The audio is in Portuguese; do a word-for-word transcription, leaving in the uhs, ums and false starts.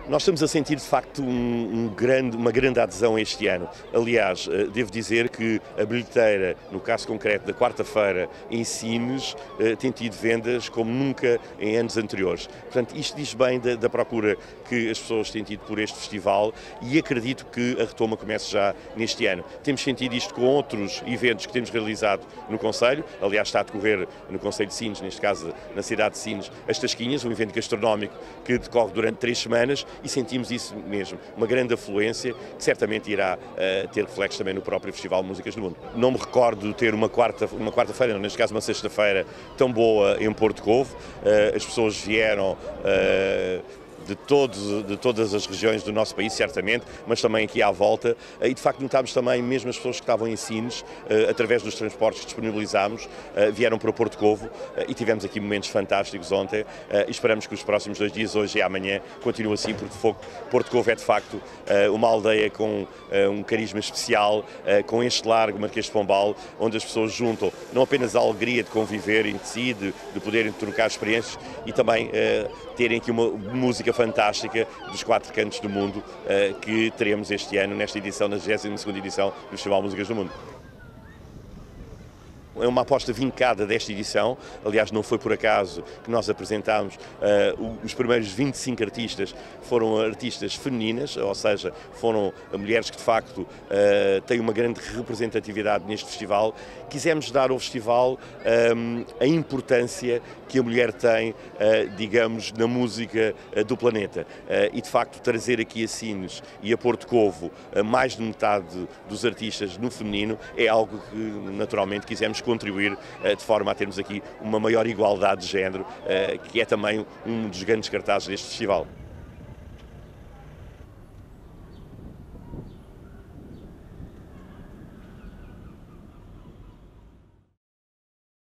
Nós estamos a sentir, de facto, um, um grande, uma grande adesão este ano. Aliás, devo dizer que a bilheteira, no caso concreto da quarta-feira em Sines, tem tido vendas como nunca em anos anteriores. Portanto, isto diz bem da, da procura que as pessoas têm tido por este festival e acredito que a retoma comece já neste ano. Temos sentido isto com outros eventos que temos realizado no Concelho. Aliás, está a decorrer no Concelho de Sines, neste caso na cidade de Sines, as Tasquinhas, um evento gastronómico que decorre durante três semanas. E sentimos isso mesmo, uma grande afluência que certamente irá uh, ter reflexos também no próprio Festival de Músicas do Mundo. Não me recordo de ter uma quarta, uma quarta-feira, neste caso uma sexta-feira, tão boa em Porto Covo. Uh, as pessoas vieram uh, de, todos, de todas as regiões do nosso país, certamente, mas também aqui à volta. E de facto notámos também, mesmo as pessoas que estavam em Sines, através dos transportes que disponibilizámos, vieram para o Porto Covo e tivemos aqui momentos fantásticos ontem e esperamos que os próximos dois dias, hoje e amanhã, continue assim, porque Porto Covo é de facto uma aldeia com um carisma especial, com este largo Marquês de Pombal, onde as pessoas juntam não apenas a alegria de conviver entre si, de, de poderem trocar experiências e também terem aqui uma música fantástica dos quatro cantos do mundo uh, que teremos este ano, nesta edição, na vigésima segunda edição do Festival de Músicas do Mundo. É uma aposta vincada desta edição, aliás não foi por acaso que nós apresentámos uh, os primeiros vinte e cinco artistas, foram artistas femininas, ou seja, foram mulheres que de facto uh, têm uma grande representatividade neste festival. Quisemos dar ao festival um, a importância que a mulher tem, uh, digamos, na música uh, do planeta uh, e de facto trazer aqui a Sines e a Porto Covo uh, mais de metade dos artistas no feminino é algo que naturalmente quisemos contribuir uh, de forma a termos aqui uma maior igualdade de género, uh, que é também um dos grandes cartazes deste festival.